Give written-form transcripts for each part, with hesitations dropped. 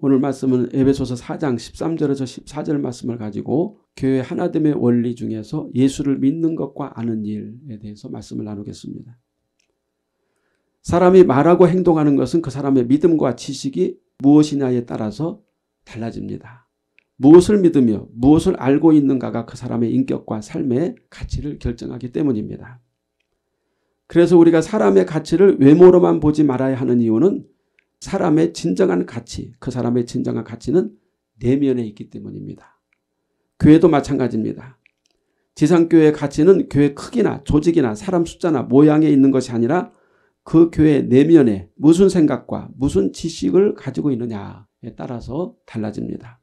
오늘 말씀은 에베소서 4장 13절에서 14절 말씀을 가지고 교회 하나됨의 원리 중에서 예수를 믿는 것과 아는 일에 대해서 말씀을 나누겠습니다. 사람이 말하고 행동하는 것은 그 사람의 믿음과 지식이 무엇이냐에 따라서 달라집니다. 무엇을 믿으며 무엇을 알고 있는가가 그 사람의 인격과 삶의 가치를 결정하기 때문입니다. 그래서 우리가 사람의 가치를 외모로만 보지 말아야 하는 이유는 사람의 진정한 가치, 그 사람의 진정한 가치는 내면에 있기 때문입니다. 교회도 마찬가지입니다. 지상교회의 가치는 교회 크기나 조직이나 사람 숫자나 모양에 있는 것이 아니라 그 교회 내면에 무슨 생각과 무슨 지식을 가지고 있느냐에 따라서 달라집니다.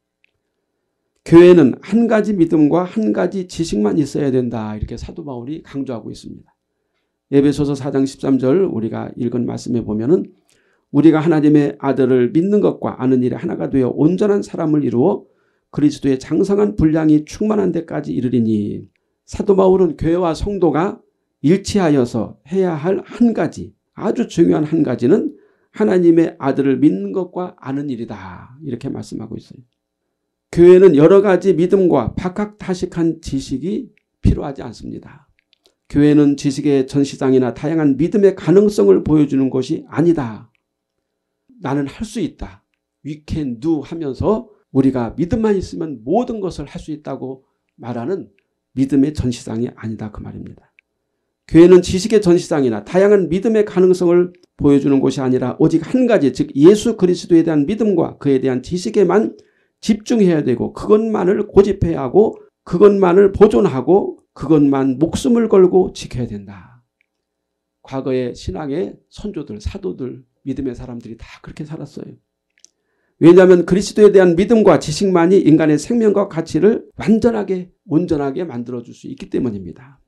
교회는 한 가지 믿음과 한 가지 지식만 있어야 된다, 이렇게 사도 바울이 강조하고 있습니다. 에베소서 4장 13절 우리가 읽은 말씀에 보면은 우리가 하나님의 아들을 믿는 것과 아는 일에 하나가 되어 온전한 사람을 이루어 그리스도의 장성한 분량이 충만한 데까지 이르리니, 사도 바울은 교회와 성도가 일치하여서 해야 할 한 가지, 아주 중요한 한 가지는 하나님의 아들을 믿는 것과 아는 일이다, 이렇게 말씀하고 있어요. 교회는 여러 가지 믿음과 박학다식한 지식이 필요하지 않습니다. 교회는 지식의 전시장이나 다양한 믿음의 가능성을 보여주는 것이 아니다. 나는 할 수 있다. We can do 하면서 우리가 믿음만 있으면 모든 것을 할 수 있다고 말하는 믿음의 전시장이 아니다, 그 말입니다. 교회는 지식의 전시장이나 다양한 믿음의 가능성을 보여주는 곳이 아니라 오직 한 가지, 즉 예수 그리스도에 대한 믿음과 그에 대한 지식에만 집중해야 되고 그것만을 고집해야 하고 그것만을 보존하고 그것만 목숨을 걸고 지켜야 된다. 과거의 신앙의 선조들, 사도들, 믿음의 사람들이 다 그렇게 살았어요. 왜냐하면 그리스도에 대한 믿음과 지식만이 인간의 생명과 가치를 완전하게 온전하게 만들어줄 수 있기 때문입니다.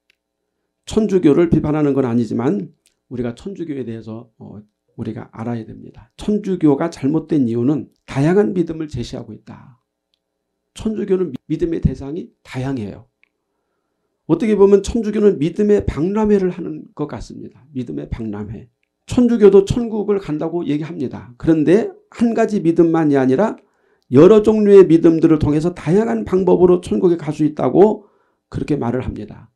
천주교를 비판하는 건 아니지만 우리가 천주교에 대해서 우리가 알아야 됩니다. 천주교가 잘못된 이유는 다양한 믿음을 제시하고 있다. 천주교는 믿음의 대상이 다양해요. 어떻게 보면 천주교는 믿음의 박람회를 하는 것 같습니다. 믿음의 박람회. 천주교도 천국을 간다고 얘기합니다. 그런데 한 가지 믿음만이 아니라 여러 종류의 믿음들을 통해서 다양한 방법으로 천국에 갈 수 있다고 그렇게 말을 합니다.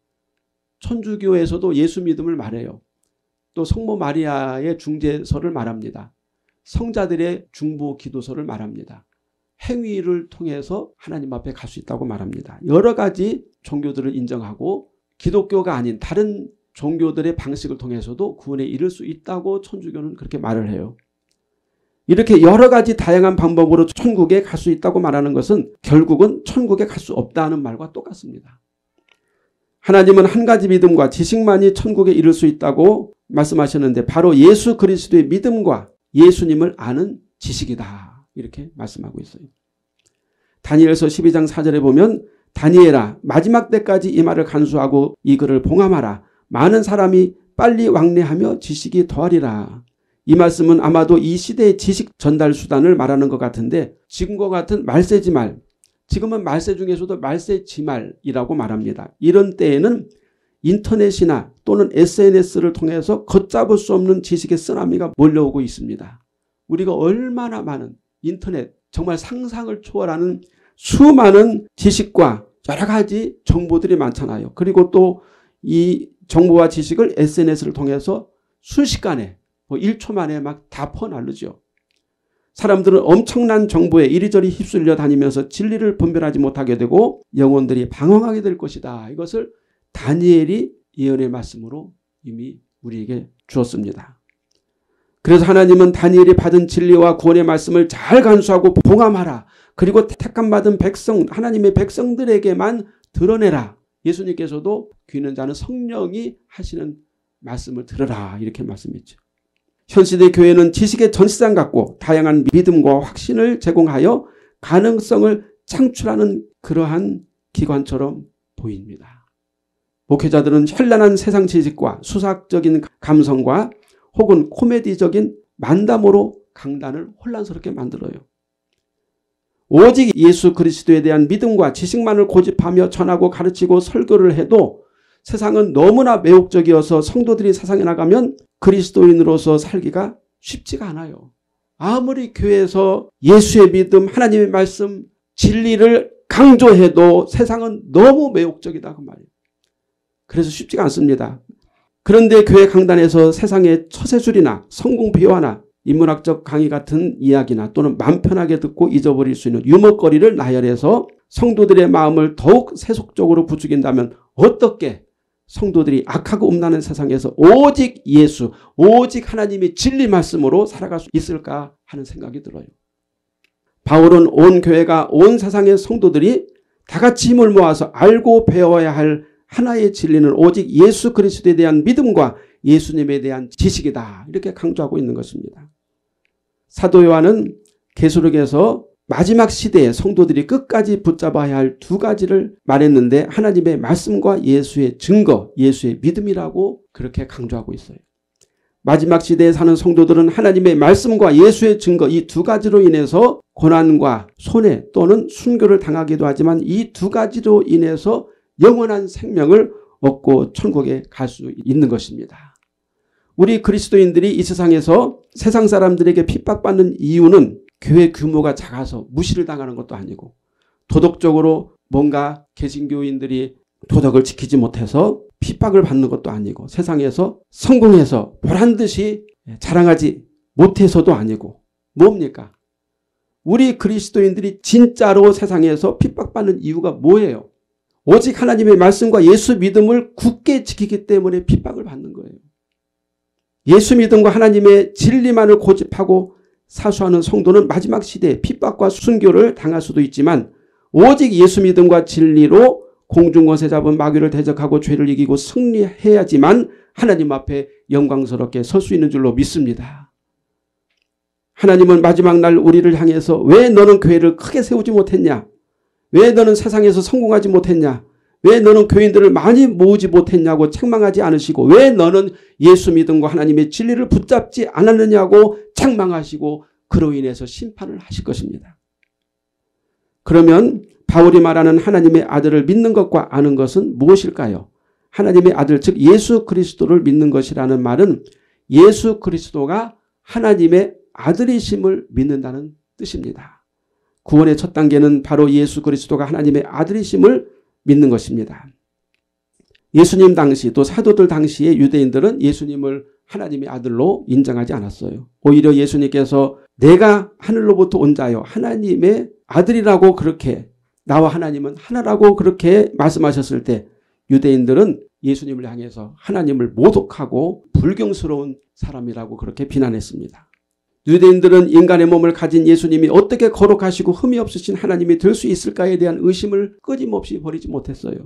천주교에서도 예수 믿음을 말해요. 또 성모 마리아의 중재서를 말합니다. 성자들의 중보 기도서를 말합니다. 행위를 통해서 하나님 앞에 갈 수 있다고 말합니다. 여러 가지 종교들을 인정하고 기독교가 아닌 다른 종교들의 방식을 통해서도 구원에 이를 수 있다고 천주교는 그렇게 말을 해요. 이렇게 여러 가지 다양한 방법으로 천국에 갈 수 있다고 말하는 것은 결국은 천국에 갈 수 없다는 말과 똑같습니다. 하나님은 한 가지 믿음과 지식만이 천국에 이를 수 있다고 말씀하셨는데 바로 예수 그리스도의 믿음과 예수님을 아는 지식이다, 이렇게 말씀하고 있어요. 다니엘서 12장 4절에 보면 다니엘아 마지막 때까지 이 말을 간수하고 이 글을 봉함하라. 많은 사람이 빨리 왕래하며 지식이 더하리라. 이 말씀은 아마도 이 시대의 지식 전달 수단을 말하는 것 같은데 지금과 같은 말세지말, 지금은 말세 중에서도 말세지말이라고 말합니다. 이런 때에는 인터넷이나 또는 SNS를 통해서 걷잡을 수 없는 지식의 쓰나미가 몰려오고 있습니다. 우리가 얼마나 많은 인터넷, 정말 상상을 초월하는 수많은 지식과 여러 가지 정보들이 많잖아요. 그리고 또 이 정보와 지식을 SNS를 통해서 순식간에 1초 만에 막 다 퍼나르죠. 사람들은 엄청난 정보에 이리저리 휩쓸려 다니면서 진리를 분별하지 못하게 되고 영혼들이 방황하게 될 것이다. 이것을 다니엘이 예언의 말씀으로 이미 우리에게 주었습니다. 그래서 하나님은 다니엘이 받은 진리와 구원의 말씀을 잘 간수하고 봉함하라. 그리고 택함 받은 백성, 하나님의 백성들에게만 드러내라. 예수님께서도 귀 있는 자는 성령이 하시는 말씀을 들으라, 이렇게 말씀했죠. 현시대 교회는 지식의 전시장 같고 다양한 믿음과 확신을 제공하여 가능성을 창출하는 그러한 기관처럼 보입니다. 목회자들은 현란한 세상 지식과 수학적인 감성과 혹은 코미디적인 만담으로 강단을 혼란스럽게 만들어요. 오직 예수 그리스도에 대한 믿음과 지식만을 고집하며 전하고 가르치고 설교를 해도 세상은 너무나 매혹적이어서 성도들이 세상에 나가면 그리스도인으로서 살기가 쉽지가 않아요. 아무리 교회에서 예수의 믿음, 하나님의 말씀, 진리를 강조해도 세상은 너무 매혹적이다 그 말이에요. 그래서 쉽지가 않습니다. 그런데 교회 강단에서 세상의 처세술이나 성공 비화나 인문학적 강의 같은 이야기나 또는 맘 편하게 듣고 잊어버릴 수 있는 유머거리를 나열해서 성도들의 마음을 더욱 세속적으로 부추긴다면 어떻게 성도들이 악하고 음란한 세상에서 오직 예수, 오직 하나님의 진리 말씀으로 살아갈 수 있을까 하는 생각이 들어요. 바울은 온 교회가 온 세상의 성도들이 다 같이 힘을 모아서 알고 배워야 할 하나의 진리는 오직 예수 그리스도에 대한 믿음과 예수님에 대한 지식이다. 이렇게 강조하고 있는 것입니다. 사도 요한은 계시록에서 마지막 시대에 성도들이 끝까지 붙잡아야 할 두 가지를 말했는데 하나님의 말씀과 예수의 증거, 예수의 믿음이라고 그렇게 강조하고 있어요. 마지막 시대에 사는 성도들은 하나님의 말씀과 예수의 증거 이 두 가지로 인해서 고난과 손해 또는 순교를 당하기도 하지만 이 두 가지로 인해서 영원한 생명을 얻고 천국에 갈 수 있는 것입니다. 우리 그리스도인들이 이 세상에서 세상 사람들에게 핍박받는 이유는 교회 규모가 작아서 무시를 당하는 것도 아니고 도덕적으로 뭔가 개신교인들이 도덕을 지키지 못해서 핍박을 받는 것도 아니고 세상에서 성공해서 보란듯이 자랑하지 못해서도 아니고 뭡니까? 우리 그리스도인들이 진짜로 세상에서 핍박받는 이유가 뭐예요? 오직 하나님의 말씀과 예수 믿음을 굳게 지키기 때문에 핍박을 받는 거예요. 예수 믿음과 하나님의 진리만을 고집하고 사수하는 성도는 마지막 시대에 핍박과 순교를 당할 수도 있지만 오직 예수 믿음과 진리로 공중것에 잡은 마귀를 대적하고 죄를 이기고 승리해야지만 하나님 앞에 영광스럽게 설 수 있는 줄로 믿습니다. 하나님은 마지막 날 우리를 향해서 왜 너는 교회를 크게 세우지 못했냐? 왜 너는 세상에서 성공하지 못했냐? 왜 너는 교인들을 많이 모으지 못했냐고 책망하지 않으시고 왜 너는 예수 믿음과 하나님의 진리를 붙잡지 않았느냐고 책망하시고 그로 인해서 심판을 하실 것입니다. 그러면 바울이 말하는 하나님의 아들을 믿는 것과 아는 것은 무엇일까요? 하나님의 아들 즉 예수 그리스도를 믿는 것이라는 말은 예수 그리스도가 하나님의 아들이심을 믿는다는 뜻입니다. 구원의 첫 단계는 바로 예수 그리스도가 하나님의 아들이심을 믿는 것입니다. 예수님 당시 또 사도들 당시의 유대인들은 예수님을 하나님의 아들로 인정하지 않았어요. 오히려 예수님께서 내가 하늘로부터 온 자요 하나님의 아들이라고 그렇게 나와 하나님은 하나라고 그렇게 말씀하셨을 때 유대인들은 예수님을 향해서 하나님을 모독하고 불경스러운 사람이라고 그렇게 비난했습니다. 유대인들은 인간의 몸을 가진 예수님이 어떻게 거룩하시고 흠이 없으신 하나님이 될 수 있을까에 대한 의심을 끊임없이 버리지 못했어요.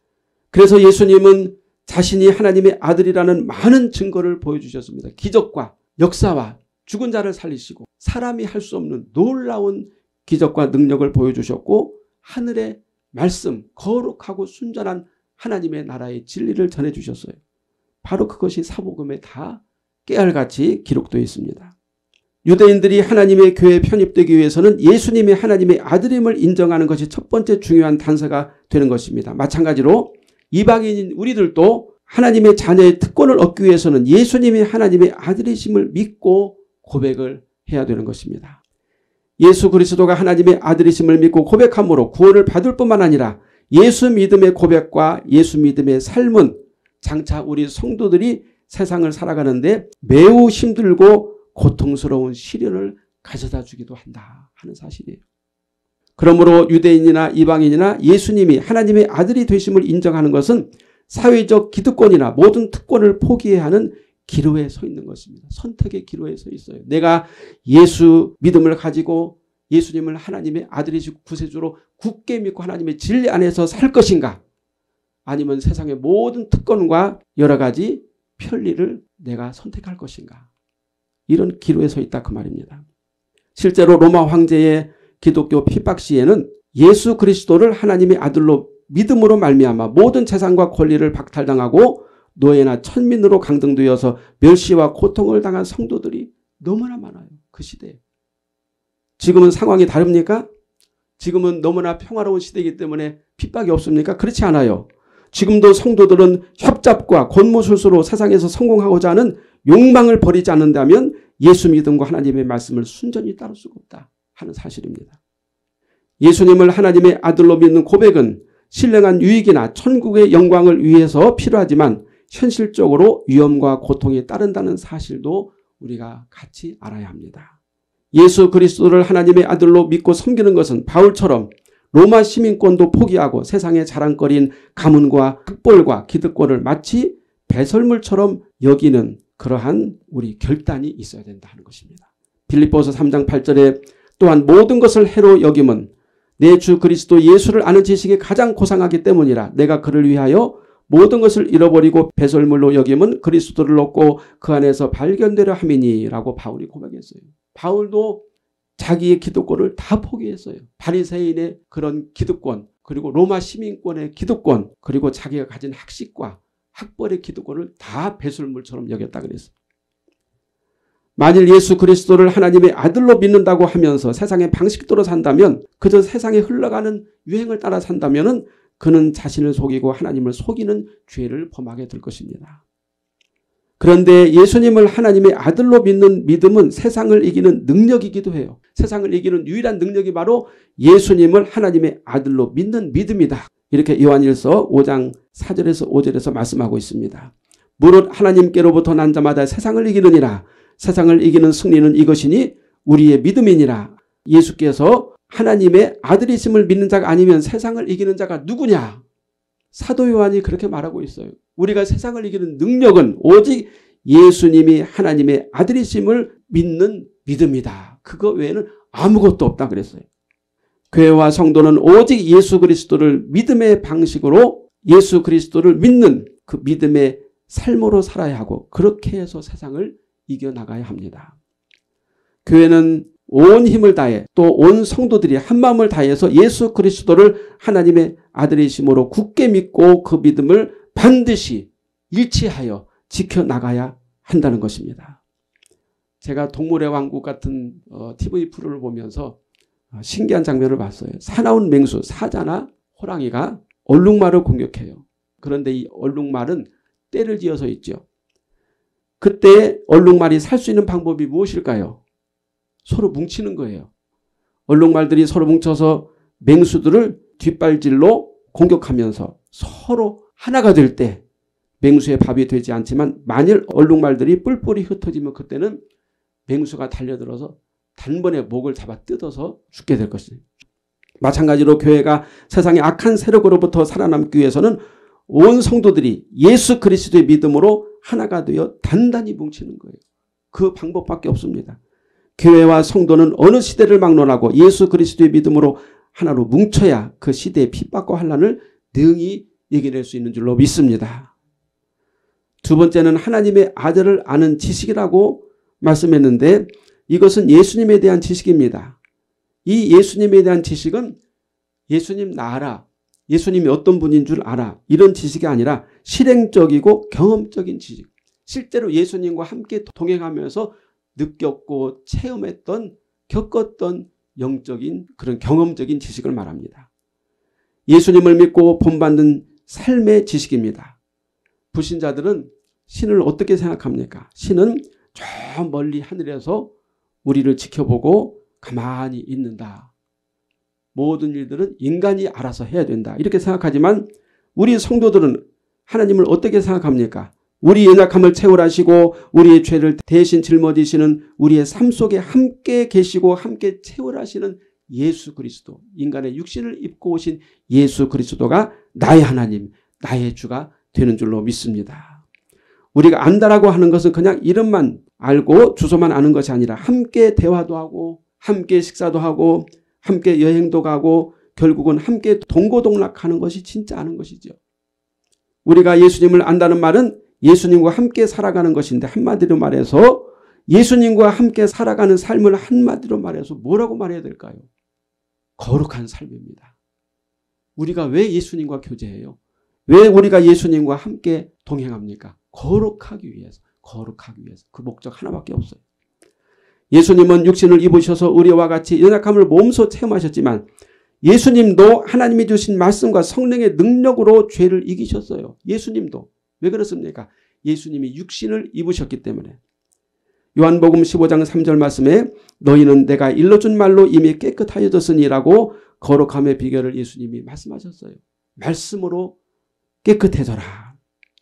그래서 예수님은 자신이 하나님의 아들이라는 많은 증거를 보여주셨습니다. 기적과 역사와 죽은 자를 살리시고 사람이 할 수 없는 놀라운 기적과 능력을 보여주셨고 하늘의 말씀, 거룩하고 순전한 하나님의 나라의 진리를 전해주셨어요. 바로 그것이 사복음에 다 깨알같이 기록되어 있습니다. 유대인들이 하나님의 교회에 편입되기 위해서는 예수님이 하나님의 아들임을 인정하는 것이 첫 번째 중요한 단서가 되는 것입니다. 마찬가지로 이방인인 우리들도 하나님의 자녀의 특권을 얻기 위해서는 예수님이 하나님의 아들이심을 믿고 고백을 해야 되는 것입니다. 예수 그리스도가 하나님의 아들이심을 믿고 고백함으로 구원을 받을 뿐만 아니라 예수 믿음의 고백과 예수 믿음의 삶은 장차 우리 성도들이 세상을 살아가는데 매우 힘들고 고통스러운 시련을 가져다 주기도 한다 하는 사실이에요. 그러므로 유대인이나 이방인이나 예수님이 하나님의 아들이 되심을 인정하는 것은 사회적 기득권이나 모든 특권을 포기해야 하는 기로에 서 있는 것입니다. 선택의 기로에 서 있어요. 내가 예수 믿음을 가지고 예수님을 하나님의 아들이시고 구세주로 굳게 믿고 하나님의 진리 안에서 살 것인가? 아니면 세상의 모든 특권과 여러 가지 편리를 내가 선택할 것인가? 이런 기로에 서 있다 그 말입니다. 실제로 로마 황제의 기독교 핍박 시에는 예수 그리스도를 하나님의 아들로 믿음으로 말미암아 모든 재산과 권리를 박탈당하고 노예나 천민으로 강등되어서 멸시와 고통을 당한 성도들이 너무나 많아요. 그 시대에. 지금은 상황이 다릅니까? 지금은 너무나 평화로운 시대이기 때문에 핍박이 없습니까? 그렇지 않아요. 지금도 성도들은 협잡과 권모술수로 세상에서 성공하고자 하는 욕망을 버리지 않는다면 예수 믿음과 하나님의 말씀을 순전히 따를 수가 없다 하는 사실입니다. 예수님을 하나님의 아들로 믿는 고백은 신령한 유익이나 천국의 영광을 위해서 필요하지만 현실적으로 위험과 고통이 따른다는 사실도 우리가 같이 알아야 합니다. 예수 그리스도를 하나님의 아들로 믿고 섬기는 것은 바울처럼 로마 시민권도 포기하고 세상의 자랑거리인 가문과 흑볼과 기득권을 마치 배설물처럼 여기는 그러한 우리 결단이 있어야 된다 하는 것입니다. 빌립보서 3장 8절에 또한 모든 것을 해로 여김은 내 주 그리스도 예수를 아는 지식이 가장 고상하기 때문이라. 내가 그를 위하여 모든 것을 잃어버리고 배설물로 여김은 그리스도를 얻고 그 안에서 발견되려 함이니 라고 바울이 고백했어요. 바울도 자기의 기득권을 다 포기했어요. 바리새인의 그런 기득권, 그리고 로마 시민권의 기득권, 그리고 자기가 가진 학식과 학벌의 기득권을 다 배설물처럼 여겼다 그랬어요. 만일 예수 그리스도를 하나님의 아들로 믿는다고 하면서 세상의 방식대로 산다면, 그저 세상에 흘러가는 유행을 따라 산다면 그는 자신을 속이고 하나님을 속이는 죄를 범하게 될 것입니다. 그런데 예수님을 하나님의 아들로 믿는 믿음은 세상을 이기는 능력이기도 해요. 세상을 이기는 유일한 능력이 바로 예수님을 하나님의 아들로 믿는 믿음이다. 이렇게 요한일서 5장 4절에서 5절에서 말씀하고 있습니다. 무릇 하나님께로부터 난 자마다 세상을 이기느니라. 세상을 이기는 승리는 이것이니 우리의 믿음이니라. 예수께서 하나님의 아들이심을 믿는 자가 아니면 세상을 이기는 자가 누구냐? 사도 요한이 그렇게 말하고 있어요. 우리가 세상을 이기는 능력은 오직 예수님이 하나님의 아들이심을 믿는 믿음이다. 그거 외에는 아무것도 없다 그랬어요. 교회와 성도는 오직 예수 그리스도를 믿음의 방식으로 예수 그리스도를 믿는 그 믿음의 삶으로 살아야 하고, 그렇게 해서 세상을 이겨나가야 합니다. 교회는 온 힘을 다해 또 온 성도들이 한마음을 다해서 예수 그리스도를 하나님의 아들이심으로 굳게 믿고 그 믿음을 반드시 일치하여 지켜나가야 한다는 것입니다. 제가 동물의 왕국 같은 TV 프로를 보면서 신기한 장면을 봤어요. 사나운 맹수, 사자나 호랑이가 얼룩말을 공격해요. 그런데 이 얼룩말은 떼를 지어서 있죠. 그때 얼룩말이 살 수 있는 방법이 무엇일까요? 서로 뭉치는 거예요. 얼룩말들이 서로 뭉쳐서 맹수들을 뒷발질로 공격하면서 서로 하나가 될 때 맹수의 밥이 되지 않지만, 만일 얼룩말들이 뿔뿔이 흩어지면 그때는 맹수가 달려들어서 단번에 목을 잡아 뜯어서 죽게 될 것입니다. 마찬가지로 교회가 세상의 악한 세력으로부터 살아남기 위해서는 온 성도들이 예수 그리스도의 믿음으로 하나가 되어 단단히 뭉치는 거예요. 그 방법밖에 없습니다. 교회와 성도는 어느 시대를 막론하고 예수 그리스도의 믿음으로 하나로 뭉쳐야 그 시대의 핍박과 환난을 능히 이겨낼 수 있는 줄로 믿습니다. 두 번째는 하나님의 아들을 아는 지식이라고 말씀했는데, 이것은 예수님에 대한 지식입니다. 이 예수님에 대한 지식은 예수님 나 알아, 예수님이 어떤 분인 줄 알아, 이런 지식이 아니라 실행적이고 경험적인 지식. 실제로 예수님과 함께 동행하면서 느꼈고 체험했던, 겪었던 영적인 그런 경험적인 지식을 말합니다. 예수님을 믿고 본받는 삶의 지식입니다. 불신자들은 신을 어떻게 생각합니까? 신은 저 멀리 하늘에서 우리를 지켜보고 가만히 있는다. 모든 일들은 인간이 알아서 해야 된다. 이렇게 생각하지만 우리 성도들은 하나님을 어떻게 생각합니까? 우리 연약함을 채울하시고 우리의 죄를 대신 짊어지시는, 우리의 삶 속에 함께 계시고 함께 채울하시는 예수 그리스도, 인간의 육신을 입고 오신 예수 그리스도가 나의 하나님, 나의 주가 되는 줄로 믿습니다. 우리가 안다라고 하는 것은 그냥 이름만 알고 주소만 아는 것이 아니라 함께 대화도 하고 함께 식사도 하고 함께 여행도 가고 결국은 함께 동고동락하는 것이 진짜 아는 것이죠. 우리가 예수님을 안다는 말은 예수님과 함께 살아가는 것인데, 한마디로 말해서 예수님과 함께 살아가는 삶을 한마디로 말해서 뭐라고 말해야 될까요? 거룩한 삶입니다. 우리가 왜 예수님과 교제해요? 왜 우리가 예수님과 함께 동행합니까? 거룩하기 위해서, 거룩하기 위해서. 그 목적 하나밖에 없어요. 예수님은 육신을 입으셔서 우리와 같이 연약함을 몸소 체험하셨지만 예수님도 하나님이 주신 말씀과 성령의 능력으로 죄를 이기셨어요. 예수님도. 왜 그렇습니까? 예수님이 육신을 입으셨기 때문에. 요한복음 15장 3절 말씀에 너희는 내가 일러준 말로 이미 깨끗하여졌으니라고 거룩함의 비결을 예수님이 말씀하셨어요. 말씀으로 깨끗해져라.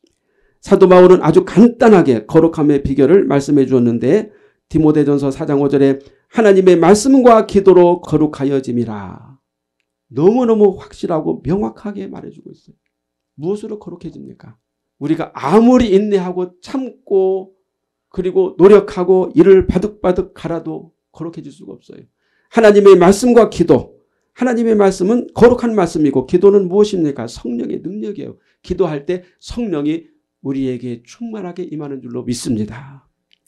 사도 바울은 아주 간단하게 거룩함의 비결을 말씀해 주었는데 디모데전서 4장 5절에 하나님의 말씀과 기도로 거룩하여짐이라. 너무너무 확실하고 명확하게 말해주고 있어요. 무엇으로 거룩해집니까? 우리가 아무리 인내하고 참고 그리고 노력하고 이를 바득바득 갈아도 거룩해질 수가 없어요. 하나님의 말씀과 기도. 하나님의 말씀은 거룩한 말씀이고 기도는 무엇입니까? 성령의 능력이에요. 기도할 때 성령이 우리에게 충만하게 임하는 줄로 믿습니다.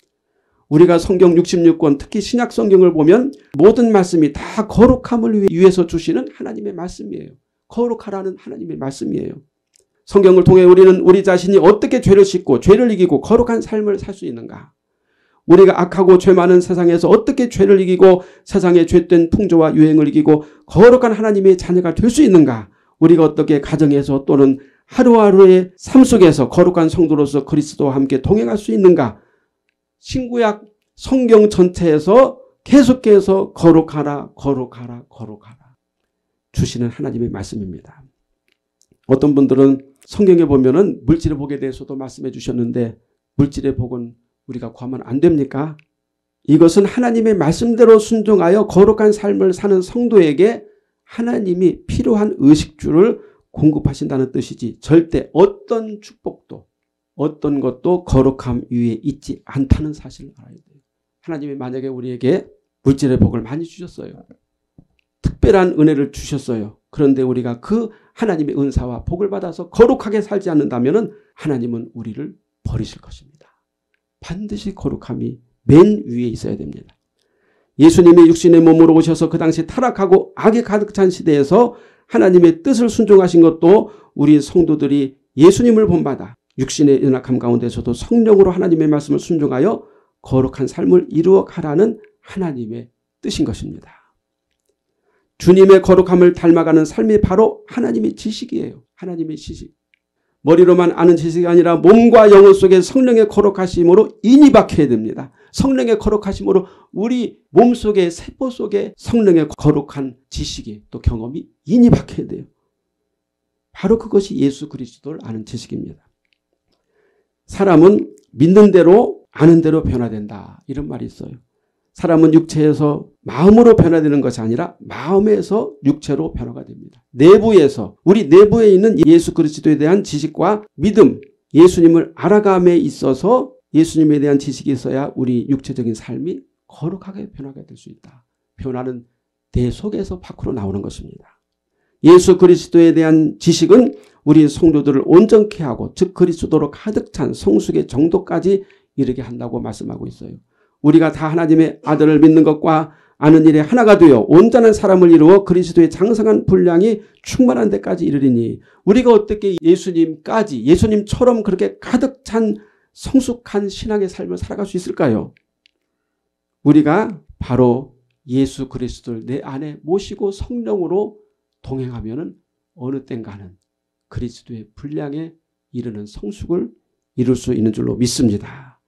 우리가 성경 66권 특히 신약 성경을 보면 모든 말씀이 다 거룩함을 위해서 주시는 하나님의 말씀이에요. 거룩하라는 하나님의 말씀이에요. 성경을 통해 우리는 우리 자신이 어떻게 죄를 씻고 죄를 이기고 거룩한 삶을 살 수 있는가? 우리가 악하고 죄 많은 세상에서 어떻게 죄를 이기고 세상의 죄된 풍조와 유행을 이기고 거룩한 하나님의 자녀가 될 수 있는가? 우리가 어떻게 가정에서 또는 하루하루의 삶 속에서 거룩한 성도로서 그리스도와 함께 동행할 수 있는가? 신구약 성경 전체에서 계속해서 거룩하라 거룩하라 거룩하라 주시는 하나님의 말씀입니다. 어떤 분들은 성경에 보면은 물질의 복에 대해서도 말씀해 주셨는데 물질의 복은 우리가 구하면 안 됩니까? 이것은 하나님의 말씀대로 순종하여 거룩한 삶을 사는 성도에게 하나님이 필요한 의식주를 공급하신다는 뜻이지 절대 어떤 축복도 어떤 것도 거룩함 위에 있지 않다는 사실을 알아야 돼요. 하나님이 만약에 우리에게 물질의 복을 많이 주셨어요. 특별한 은혜를 주셨어요. 그런데 우리가 그 하나님의 은사와 복을 받아서 거룩하게 살지 않는다면 하나님은 우리를 버리실 것입니다. 반드시 거룩함이 맨 위에 있어야 됩니다. 예수님이 육신의 몸으로 오셔서 그 당시 타락하고 악에 가득 찬 시대에서 하나님의 뜻을 순종하신 것도 우리 성도들이 예수님을 본받아 육신의 연약함 가운데서도 성령으로 하나님의 말씀을 순종하여 거룩한 삶을 이루어 가라는 하나님의 뜻인 것입니다. 주님의 거룩함을 닮아가는 삶이 바로 하나님의 지식이에요. 하나님의 지식. 머리로만 아는 지식이 아니라 몸과 영혼 속에 성령의 거룩하심으로 인이 박혀야 됩니다. 성령의 거룩하심으로 우리 몸속에 세포 속에 성령의 거룩한 지식이 또 경험이 인이 박혀야 돼요. 바로 그것이 예수 그리스도를 아는 지식입니다. 사람은 믿는 대로 아는 대로 변화된다. 이런 말이 있어요. 사람은 육체에서 마음으로 변화되는 것이 아니라 마음에서 육체로 변화가 됩니다. 내부에서 우리 내부에 있는 예수 그리스도에 대한 지식과 믿음, 예수님을 알아감에 있어서 예수님에 대한 지식이 있어야 우리 육체적인 삶이 거룩하게 변화가 될 수 있다. 변화는 내 속에서 밖으로 나오는 것입니다. 예수 그리스도에 대한 지식은 우리 성도들을 온전케 하고 즉 그리스도로 가득 찬 성숙의 정도까지 이르게 한다고 말씀하고 있어요. 우리가 다 하나님의 아들을 믿는 것과 아는 일에 하나가 되어 온전한 사람을 이루어 그리스도의 장성한 분량이 충만한 데까지 이르리니 우리가 어떻게 예수님처럼 그렇게 가득 찬 성숙한 신앙의 삶을 살아갈 수 있을까요? 우리가 바로 예수 그리스도를 내 안에 모시고 성령으로 동행하면은 어느 땐가는 그리스도의 분량에 이르는 성숙을 이룰 수 있는 줄로 믿습니다.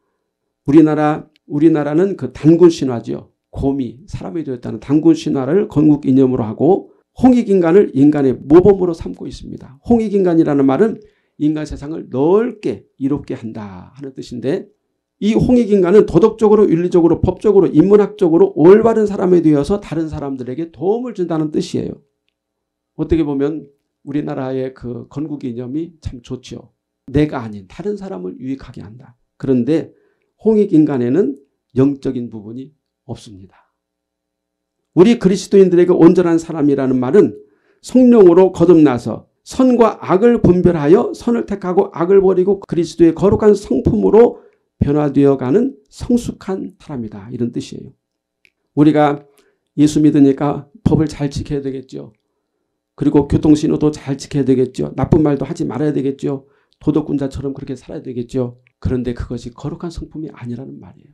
우리나라는 그 단군 신화죠. 곰이 사람이 되었다는 단군 신화를 건국 이념으로 하고 홍익인간을 인간의 모범으로 삼고 있습니다. 홍익인간이라는 말은 인간 세상을 넓게 이롭게 한다 하는 뜻인데 이 홍익인간은 도덕적으로 윤리적으로 법적으로 인문학적으로 올바른 사람이 되어서 다른 사람들에게 도움을 준다는 뜻이에요. 어떻게 보면 우리나라의 그 건국 이념이 참 좋죠. 내가 아닌 다른 사람을 유익하게 한다. 그런데 홍익인간에는 영적인 부분이 없습니다. 우리 그리스도인들에게 온전한 사람이라는 말은 성령으로 거듭나서 선과 악을 분별하여 선을 택하고 악을 버리고 그리스도의 거룩한 성품으로 변화되어가는 성숙한 사람이다. 이런 뜻이에요. 우리가 예수 믿으니까 법을 잘 지켜야 되겠죠. 그리고 교통신호도 잘 지켜야 되겠죠. 나쁜 말도 하지 말아야 되겠죠. 도덕군자처럼 그렇게 살아야 되겠죠. 그런데 그것이 거룩한 성품이 아니라는 말이에요.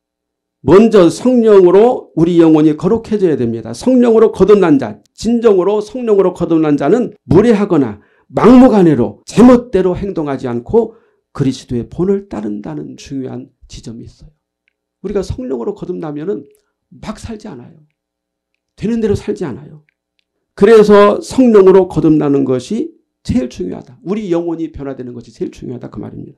먼저 성령으로 우리 영혼이 거룩해져야 됩니다. 성령으로 거듭난 자, 진정으로 성령으로 거듭난 자는 무례하거나 막무가내로 제멋대로 행동하지 않고 그리스도의 본을 따른다는 중요한 지점이 있어요. 우리가 성령으로 거듭나면은 막 살지 않아요. 되는 대로 살지 않아요. 그래서 성령으로 거듭나는 것이 제일 중요하다. 우리 영혼이 변화되는 것이 제일 중요하다 그 말입니다.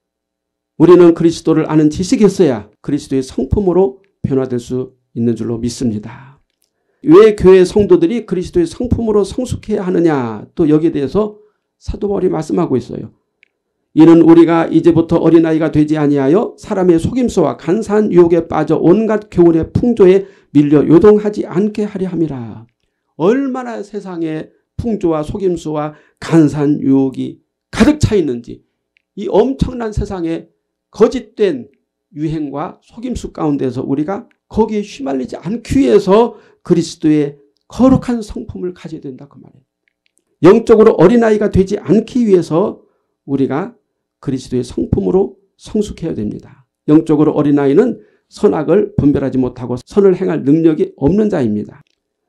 우리는 그리스도를 아는 지식이 있어야 그리스도의 성품으로 변화될 수 있는 줄로 믿습니다. 왜 교회 성도들이 그리스도의 성품으로 성숙해야 하느냐, 또 여기에 대해서 사도 바울이 말씀하고 있어요. 이는 우리가 이제부터 어린아이가 되지 아니하여 사람의 속임수와 간사한 유혹에 빠져 온갖 교훈의 풍조에 밀려 요동하지 않게 하려 함이라. 얼마나 세상에 풍조와 속임수와 간사한 유혹이 가득 차 있는지, 이 엄청난 세상에 거짓된 유행과 속임수 가운데서 우리가 거기에 휘말리지 않기 위해서 그리스도의 거룩한 성품을 가져야 된다 그 말이에요. 영적으로 어린아이가 되지 않기 위해서 우리가 그리스도의 성품으로 성숙해야 됩니다. 영적으로 어린아이는 선악을 분별하지 못하고 선을 행할 능력이 없는 자입니다.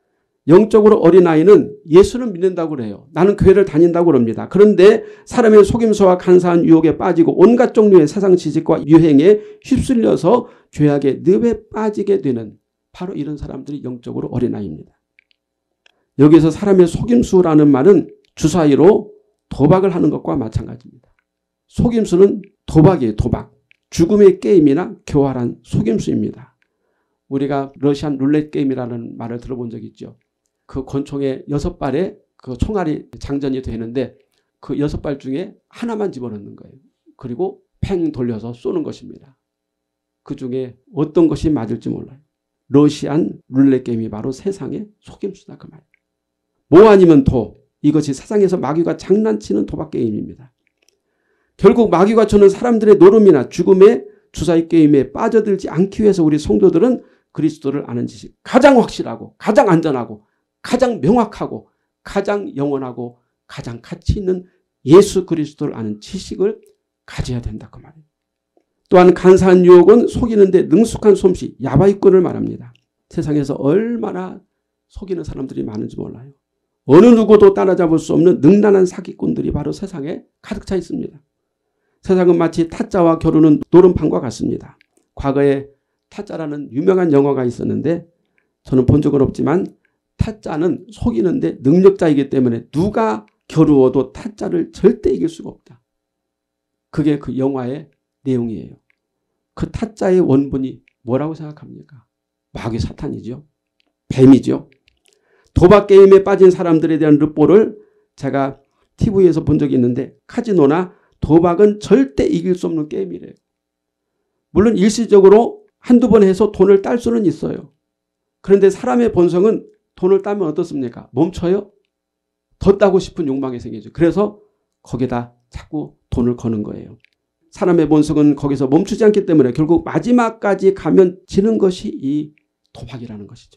영적으로 어린아이는 예수는 믿는다고 그래요. 나는 교회를 다닌다고 그럽니다. 그런데 사람의 속임수와 간사한 유혹에 빠지고 온갖 종류의 세상 지식과 유행에 휩쓸려서 죄악의 늪에 빠지게 되는 바로 이런 사람들이 영적으로 어린아이입니다. 여기서 사람의 속임수라는 말은 주사위로 도박을 하는 것과 마찬가지입니다. 속임수는 도박이에요. 도박. 죽음의 게임이나 교활한 속임수입니다. 우리가 러시안 룰렛 게임이라는 말을 들어본 적이 있죠. 그 권총에 6발의 그 총알이 장전이 되는데 그 6발 중에 하나만 집어넣는 거예요. 그리고 팽 돌려서 쏘는 것입니다. 그 중에 어떤 것이 맞을지 몰라요. 러시안 룰렛 게임이 바로 세상의 속임수다 그 말이에요. 뭐 아니면 도. 이것이 세상에서 마귀가 장난치는 도박 게임입니다. 결국 마귀가 주는 사람들의 노름이나 죽음의 주사위 게임에 빠져들지 않기 위해서 우리 성도들은 그리스도를 아는 지식, 가장 확실하고 가장 안전하고 가장 명확하고 가장 영원하고 가장 가치 있는 예수 그리스도를 아는 지식을 가져야 된다 그 말이에요. 또한 간사한 유혹은 속이는데 능숙한 솜씨, 야바이꾼을 말합니다. 세상에서 얼마나 속이는 사람들이 많은지 몰라요. 어느 누구도 따라잡을 수 없는 능란한 사기꾼들이 바로 세상에 가득 차 있습니다. 세상은 마치 타짜와 겨루는 노름판과 같습니다. 과거에 타짜라는 유명한 영화가 있었는데 저는 본 적은 없지만 타짜는 속이는데 능력자이기 때문에 누가 겨루어도 타짜를 절대 이길 수가 없다. 그게 그 영화의 내용이에요. 그 타짜의 원본이 뭐라고 생각합니까? 마귀 사탄이죠. 뱀이죠. 도박 게임에 빠진 사람들에 대한 르포를 제가 TV에서 본 적이 있는데 카지노나 도박은 절대 이길 수 없는 게임이래요. 물론 일시적으로 한두 번 해서 돈을 딸 수는 있어요. 그런데 사람의 본성은 돈을 따면 어떻습니까? 멈춰요? 더 따고 싶은 욕망이 생기죠. 그래서 거기다 자꾸 돈을 거는 거예요. 사람의 본성은 거기서 멈추지 않기 때문에 결국 마지막까지 가면 지는 것이 이 도박이라는 것이죠.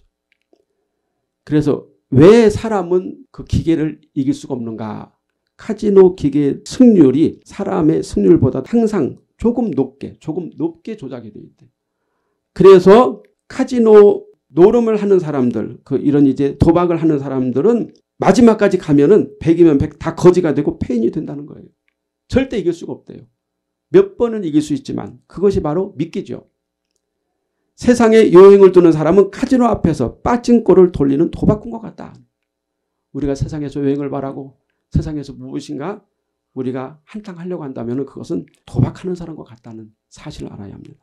그래서 왜 사람은 그 기계를 이길 수가 없는가? 카지노 기계의 승률이 사람의 승률보다 항상 조금 높게 조작이 되어 있대요. 그래서 카지노 노름을 하는 사람들, 이런 이제 도박을 하는 사람들은 마지막까지 가면은 100이면 100 다 거지가 되고 폐인이 된다는 거예요. 절대 이길 수가 없대요. 몇 번은 이길 수 있지만 그것이 바로 미끼죠. 세상에 여행을 두는 사람은 카지노 앞에서 빠진꼴을 돌리는 도박꾼과 같다. 우리가 세상에서 여행을 바라고 세상에서 무엇인가 우리가 한탕하려고 한다면 그것은 도박하는 사람과 같다는 사실을 알아야 합니다.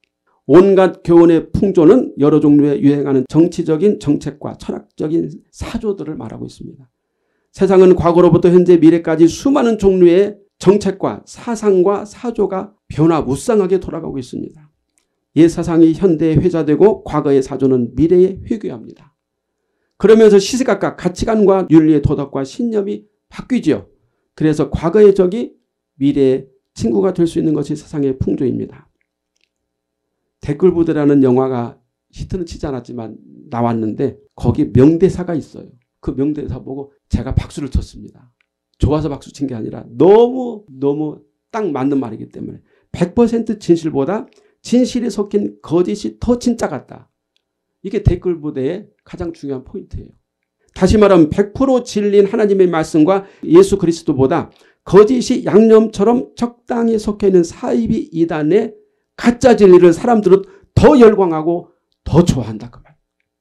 온갖 교훈의 풍조는 여러 종류의 유행하는 정치적인 정책과 철학적인 사조들을 말하고 있습니다. 세상은 과거로부터 현재 미래까지 수많은 종류의 정책과 사상과 사조가 변화무쌍하게 돌아가고 있습니다. 옛 사상이 현대에 회자되고 과거의 사조는 미래에 회귀합니다. 그러면서 시시각각 가치관과 윤리의 도덕과 신념이 바뀌지요. 그래서 과거의 적이 미래의 친구가 될 수 있는 것이 세상의 풍조입니다. 댓글부대라는 영화가 히트는 치지 않았지만 나왔는데 거기 명대사가 있어요. 그 명대사 보고 제가 박수를 쳤습니다. 좋아서 박수 친 게 아니라 너무 딱 맞는 말이기 때문에 100% 진실보다 진실이 섞인 거짓이 더 진짜 같다. 이게 댓글부대의 가장 중요한 포인트예요. 다시 말하면 100% 진리인 하나님의 말씀과 예수 그리스도보다 거짓이 양념처럼 적당히 섞여있는 사이비 이단의 가짜 진리를 사람들은 더 열광하고 더 좋아한다 그 말.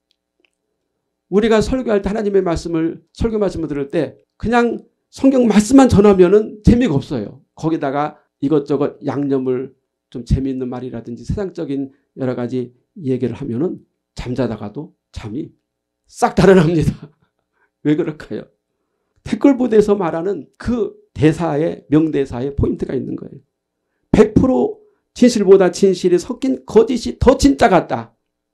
우리가 설교할 때 하나님의 말씀을 설교 말씀을 들을 때 그냥 성경 말씀만 전하면은 재미가 없어요. 거기다가 이것저것 양념을 좀 재미있는 말이라든지 세상적인 여러 가지 얘기를 하면은 잠자다가도 잠이 싹 달아납니다. 왜 그럴까요? 댓글 부대에서 말하는 그 대사의 명대사의 포인트가 있는 거예요. 100% 진실보다 진실이 섞인 거짓이 더 진짜 같다.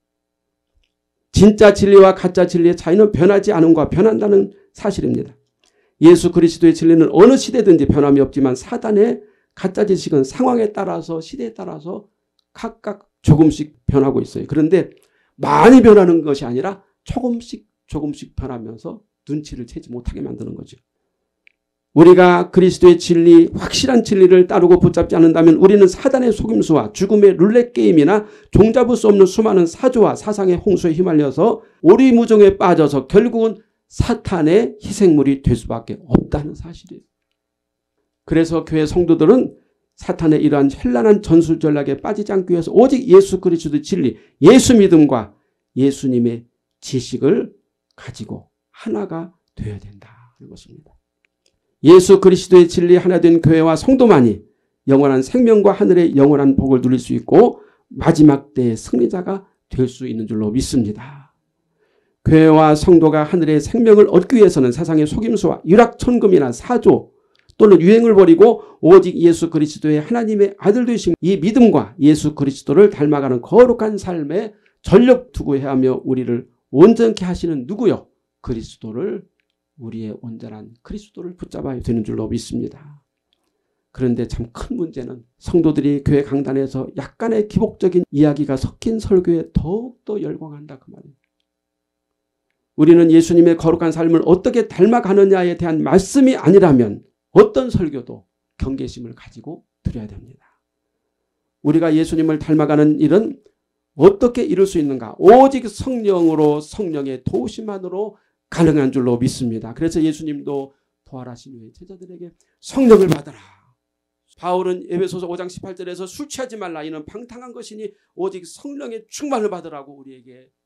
진짜 진리와 가짜 진리의 차이는 변하지 않음과 변한다는 사실입니다. 예수 그리스도의 진리는 어느 시대든지 변함이 없지만 사단의 가짜 지식은 상황에 따라서 시대에 따라서 각각 조금씩 변하고 있어요. 그런데 많이 변하는 것이 아니라 조금씩 변하면서 눈치를 채지 못하게 만드는 거죠. 우리가 그리스도의 진리, 확실한 진리를 따르고 붙잡지 않는다면 우리는 사단의 속임수와 죽음의 룰렛 게임이나 종잡을 수 없는 수많은 사조와 사상의 홍수에 휘말려서 오리무중에 빠져서 결국은 사탄의 희생물이 될 수밖에 없다는 사실이에요. 그래서 교회 성도들은 사탄의 이러한 현란한 전술 전략에 빠지지 않기 위해서 오직 예수 그리스도의 진리, 예수 믿음과 예수님의 지식을 가지고 하나가 되어야 된다. 이것입니다. 예수 그리스도의 진리 하나 된 교회와 성도만이 영원한 생명과 하늘의 영원한 복을 누릴 수 있고 마지막 때의 승리자가 될 수 있는 줄로 믿습니다. 교회와 성도가 하늘의 생명을 얻기 위해서는 세상의 속임수와 유락천금이나 사조 또는 유행을 버리고 오직 예수 그리스도의 하나님의 아들 되신 이 믿음과 예수 그리스도를 닮아가는 거룩한 삶에 전력 투구해야 하며 우리를 온전케 하시는 누구요? 그리스도를 우리의 온전한 그리스도를 붙잡아야 되는 줄로 믿습니다. 그런데 참 큰 문제는 성도들이 교회 강단에서 약간의 기복적인 이야기가 섞인 설교에 더욱더 열광한다 그 말이에요. 우리는 예수님의 거룩한 삶을 어떻게 닮아가느냐에 대한 말씀이 아니라면 어떤 설교도 경계심을 가지고 드려야 됩니다. 우리가 예수님을 닮아가는 일은 어떻게 이룰 수 있는가? 오직 성령으로 성령의 도우심만으로 가능한 줄로 믿습니다. 그래서 예수님도 부활하신 후에 제자들에게 성령을 받아라. 바울은 에베소서 5장 18절에서 술 취하지 말라 이는 방탕한 것이니 오직 성령의 충만을 받으라고 우리에게